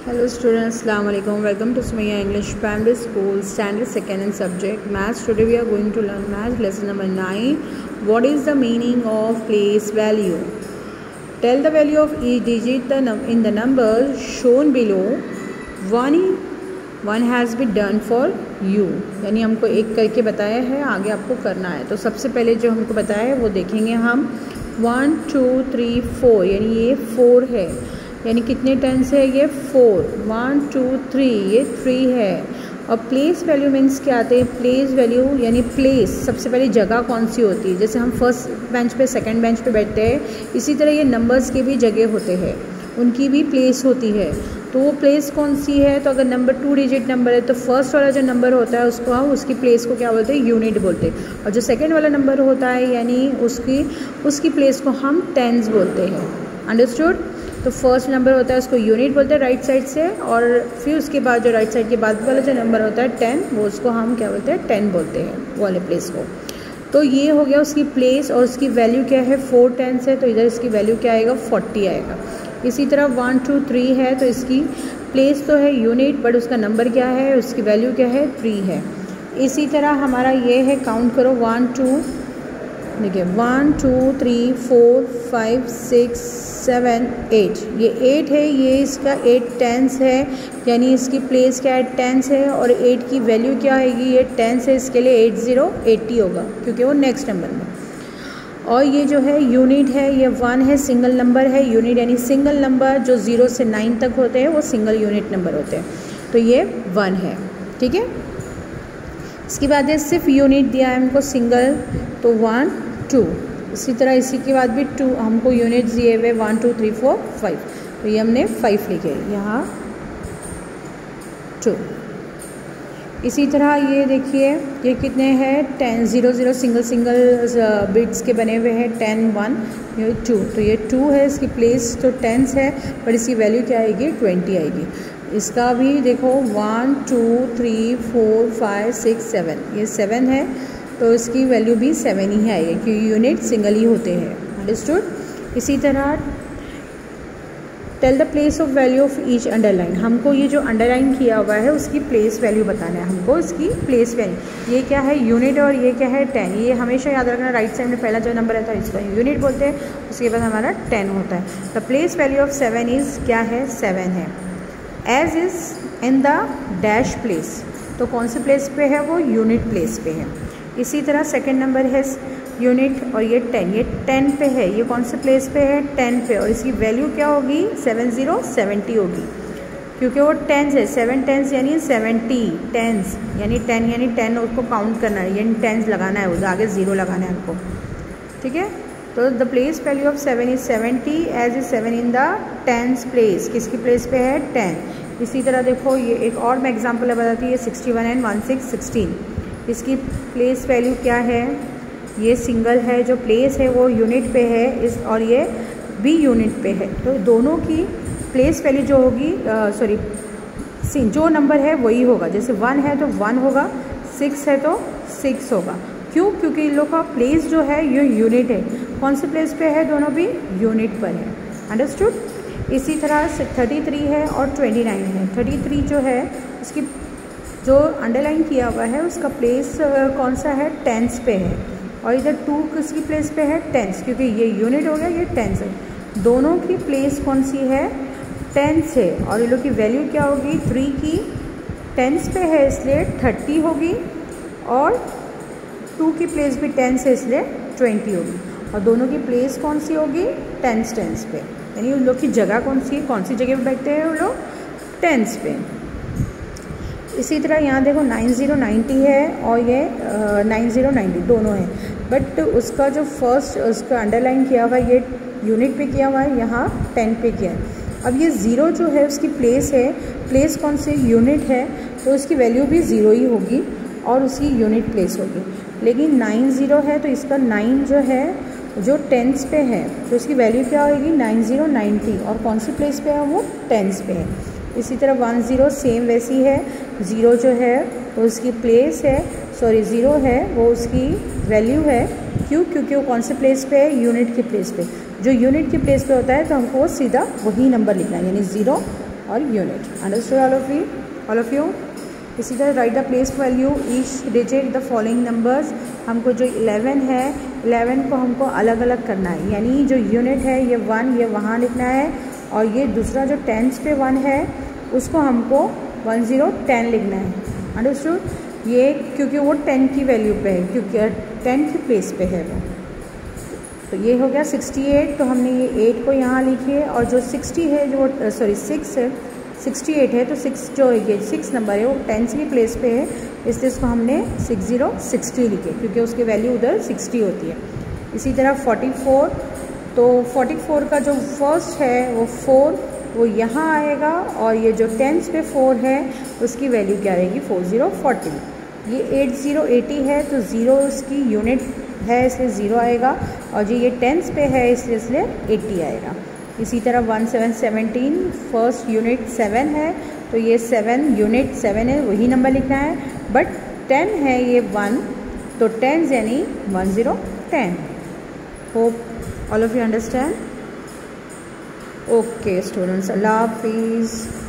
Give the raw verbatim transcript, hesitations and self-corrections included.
Hello students, Assalamu alaikum. Welcome to Sumaya English Primary School, Standard Second and Subject Maths. Today we are going to learn Maths lesson number nine. What is the meaning of place value? Tell the value of each digit the num in the numbers shown below. One one has been done for you. यानी हमको एक करके बताया है, आगे आपको करना है. तो सबसे पहले जो हमको बताया है वो देखेंगे हम. वन टू थ्री फोर यानी ये फोर है. यानी कितने टेंस है ये फोर. वन टू थ्री ये थ्री है. और प्लेस वैल्यू मीन्स क्या आते हैं? प्लेस वैल्यू यानी प्लेस सबसे पहले जगह कौन सी होती है. जैसे हम फर्स्ट बेंच पे सेकंड बेंच पे बैठते हैं, इसी तरह ये नंबर्स के भी जगह होते हैं, उनकी भी प्लेस होती है. तो वो प्लेस कौन सी है? तो अगर नंबर टू डिजिट नंबर है तो फर्स्ट वाला जो नंबर होता है उसको हम उसकी प्लेस को क्या बोलते हैं? यूनिट बोलते हैं. और जो सेकेंड वाला नंबर होता है यानी उसकी उसकी प्लेस को हम टेंस बोलते हैं. अंडरस्टूड? तो फर्स्ट नंबर होता है उसको यूनिट बोलते हैं राइट साइड से, और फिर उसके बाद जो राइट साइड के बाद वाला जो नंबर होता है टेन, वो उसको हम क्या बोलते हैं? टेन बोलते हैं वो वाले प्लेस को. तो ये हो गया उसकी प्लेस. और उसकी वैल्यू क्या है? फोर टेंस है, तो इधर इसकी वैल्यू क्या आएगा? फोर्टी आएगा. इसी तरह वन टू थ्री है तो इसकी प्लेस तो है यूनिट, बट उसका नंबर क्या है? उसकी वैल्यू क्या है? थ्री है. इसी तरह हमारा ये है, काउंट करो, वन टू देखिए one two three four five six seven eight. ये एट है, ये इसका एट टेंस है, यानी इसकी प्लेस क्या है? टेंस है. और एट की वैल्यू क्या आएगी? ये टेंस है, इसके लिए एट ज़ीरो एट्टी होगा क्योंकि वो नेक्स्ट नंबर में. और ये जो है यूनिट है, ये वन है, सिंगल नंबर है. यूनिट यानी सिंगल नंबर जो ज़ीरो से नाइन तक होते हैं वो सिंगल यूनिट नंबर होते हैं. तो ये वन है. ठीक है. इसके बाद है सिर्फ यूनिट दिया है हमको सिंगल, तो वन टू. इसी तरह इसी के बाद भी टू हमको यूनिट दिए हुए one two three four five, तो ये हमने फाइव लिखे यहाँ टू. इसी तरह ये देखिए ये कितने हैं? Ten. Zero zero single single bits के बने हुए हैं. टेन वन ये टू, तो ये टू है, इसकी प्लेस तो टेंस है, पर इसकी वैल्यू क्या आएगी? ट्वेंटी आएगी. इसका भी देखो one two three four five six seven, ये सेवन है, तो इसकी वैल्यू भी सेवन ही आएगी क्योंकि यूनिट सिंगल ही होते हैं. अंडरस्टूड? इसी तरह tell the place of value of each underline. हमको ये जो अंडरलाइन किया हुआ है उसकी प्लेस वैल्यू बताना है हमको. इसकी प्लेस वैल्यू ये क्या है? यूनिट. और ये क्या है? टेन. ये हमेशा याद रखना, राइट साइड में पहला जो नंबर रहता है इसका यूनिट बोलते हैं, उसके बाद हमारा टेन होता है. The place value of seven is क्या है? सेवन है. As is in the dash place, तो कौन सी प्लेस पे है? वो यूनिट प्लेस पे है. इसी तरह सेकेंड नंबर है यूनिट, और ये टेन, ये टेन पे है. ये कौन से प्लेस पे है? टेन पे. और इसकी वैल्यू क्या होगी? सेवन ज़ीरो सेवेंटी होगी क्योंकि वो टेंस है. सेवन टेंस यानी सेवेंटी टेंस, यानी टेन यानी टेन उसको काउंट करना है, यानी टेंस लगाना है, उधर आगे ज़ीरो लगाना है हमको. ठीक है. तो the place value of seven is seventy as is seven in the tens place. किसकी प्लेस पे है? टेन. इसी तरह देखो ये एक और मैं एग्जाम्पल बताती है, sixty one and one six sixteen. इसकी प्लेस वैल्यू क्या है? ये सिंगल है, जो प्लेस है वो यूनिट पे है, इस और ये भी यूनिट पे है. तो दोनों की प्लेस वैल्यू जो होगी, सॉरी जो नंबर है वही होगा. जैसे वन है तो वन होगा, सिक्स है तो सिक्स होगा. क्यों? क्योंकि इन लोग का प्लेस जो है ये यूनिट है. कौन से प्लेस पे है? दोनों भी यूनिट पर है. अंडरस्टूड? इसी तरह से थर्टी थ्री है और ट्वेंटी नाइन है. थर्टी थ्री जो है उसकी जो अंडरलाइन किया हुआ है उसका प्लेस कौन सा है? टेंस पे है. और इधर टू किसकी प्लेस पे है? टेंस, क्योंकि ये यूनिट हो गया, ये टेंस है. दोनों की प्लेस कौन सी है? टेंस है. और इन लोग की वैल्यू क्या होगी? थ्री की टेंस पे है इसलिए थर्टी होगी, और टू की प्लेस भी टेंस है इसलिए ट्वेंटी होगी. और दोनों की प्लेस कौन सी होगी? टेंस टेंस पे. यानी उन लोग की जगह कौन सी है? कौन सी जगह पे बैठते हैं वो लोग? टेंस पे. इसी तरह यहाँ देखो नाइन ज़ीरो नाइन्टी है और ये नाइन ज़ीरो नाइन्टी दोनों है, बट उसका जो फर्स्ट उसका अंडरलाइन किया हुआ है ये यूनिट पे किया हुआ है, यहाँ टेन पे किया है. अब ये ज़ीरो जो है उसकी प्लेस है, प्लेस कौन सी? यूनिट है, तो उसकी वैल्यू भी ज़ीरो ही होगी और उसकी यूनिट प्लेस होगी. लेकिन नाइन ज़ीरो है तो इसका नाइन जो है जो टेंस पे है, तो उसकी वैल्यू क्या होगी? Nine zero ninety. और कौन सी प्लेस पे है? वो टेंस पे है. इसी तरह वन ज़ीरो सेम वैसी है. ज़ीरो जो है वो उसकी प्लेस है, सॉरी ज़ीरो है वो उसकी वैल्यू है. क्यों? क्योंकि वो कौन से प्लेस पे है? यूनिट की प्लेस पे. जो यूनिट की प्लेस पे होता है तो हमको सीधा वही नंबर लिखना है, यानी ज़ीरो और unit. Understood all of you all of you इसी तरह right the place value each digit the following numbers. हमको जो इलेवन है, इलेवन को हमको अलग अलग करना है, यानी जो यूनिट है ये वन, ये वहाँ लिखना है, और ये दूसरा जो टेंस पे वन है उसको हमको वन ज़ीरो टेन लिखना है। अंडरस्टूड? ये क्योंकि वो टेन की वैल्यू पे है, क्योंकि टेन की प्लेस पे है वो। तो ये हो गया सिक्सटी एट, तो हमने ये एट को यहाँ लिखिए, और जो सिक्सटी है जो सॉरी सिक्स है, सिक्सटी एट है, तो सिक्स जो ये सिक्स नंबर है वो टेंस की प्लेस पे है, इसलिए इसको हमने सिक्स ज़ीरो सिक्सटी लिखे, क्योंकि उसकी वैल्यू उधर सिक्सटी होती है। इसी तरह फोर्टी फोर, तो फोर्टी फोर का जो फर्स्ट है वो फोर, वो यहाँ आएगा, और ये जो टेंस पे फोर है उसकी वैल्यू क्या रहेगी, फोर ज़ीरो फोर्टी। ये एट ज़ीरो एटी है, तो ज़ीरो उसकी यूनिट है इसलिए ज़ीरो आएगा, और जो ये टेंस पे है इसलिए इसलिए एटी आएगा। इसी तरह one seven seventeen, first unit seven है, तो ये सेवन यूनिट सेवन है, वही नंबर लिखना है, बट टेन है ये वन, तो टेन यानी one zero ten. Hope all of you understand. Okay students, Allah Hafiz.